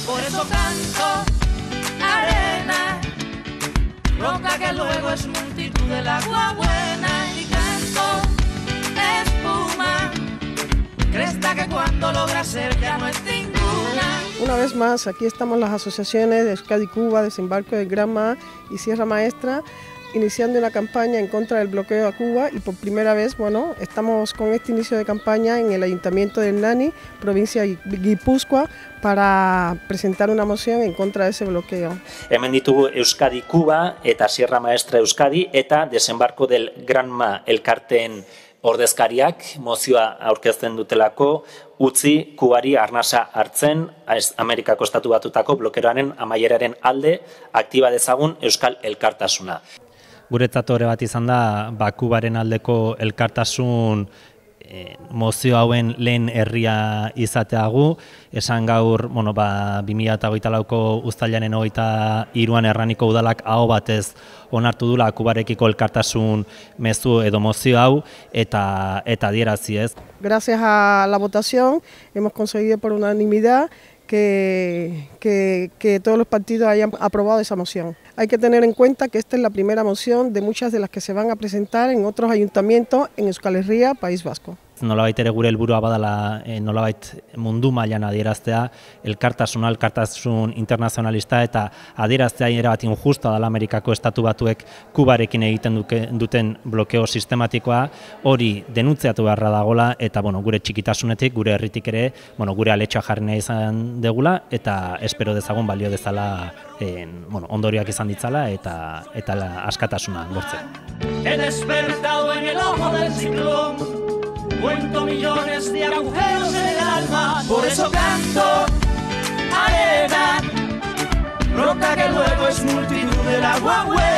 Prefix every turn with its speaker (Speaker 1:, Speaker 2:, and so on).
Speaker 1: Por eso canto arena, roca que luego es multitud del agua buena, y canto espuma, cresta que cuando logra ser ya no es ninguna.
Speaker 2: Una vez más, aquí estamos las asociaciones de Euskadi Cuba, Desembarco del Granma y Sierra Maestra, iniciando una campaña en contra del bloqueo a Cuba, y por primera vez, bueno, estamos con este inicio de campaña en el Ayuntamiento de Hernani, provincia de Guipúzcoa, para presentar una moción en contra de ese bloqueo.
Speaker 3: Hemen ditugu Euskadi Cuba eta Sierra Maestra Euskadi eta Desembarco del Granma elkarteen ordezkariak mozioa aurkezten dutelako utzi Kubari arnasa hartzen Amerikako Estatu Batutako blokeoaren amaieraren alde aktiba dezagun Euskal Elkartasuna.
Speaker 4: Guretzat ore bat izan da, Kubaren aldeko elkartasun mozio hauen lehen herria izateagu. Esan gaur, 2024ko uztailaren 23an Erraniko udalak aho batez onartu dula Kubarekiko elkartasun mezu edo mozio hau eta adierazi ez.
Speaker 2: Gracias a la votación hemos conseguido por unanimidad que todos los partidos hayan aprobado esa moción. Hay que tener en cuenta que esta es la primera moción de muchas de las que se van a presentar en otros ayuntamientos en Euskal Herria, País Vasco.
Speaker 4: Nolabait ere gure helburua badala nolabait mundu mailan adieraztea elkartasun internazionalista eta adieraztea erabat injusta dela Amerikako Estatu Batuek Kubarekin egiten duten blokeo sistematikoa, hori denuntziatu beharra dagola eta gure txikitasunetik, gure herritik ere, gure aletxoa jarri nahi izan degula eta espero dezagun balio dezala ondorioak izan ditzala eta askatasuna lortzen.
Speaker 1: He despertado en el ojo del ciclón, cuento millones de agujeros en el alma, por eso canto arena, roca que luego es multitud del agua buena.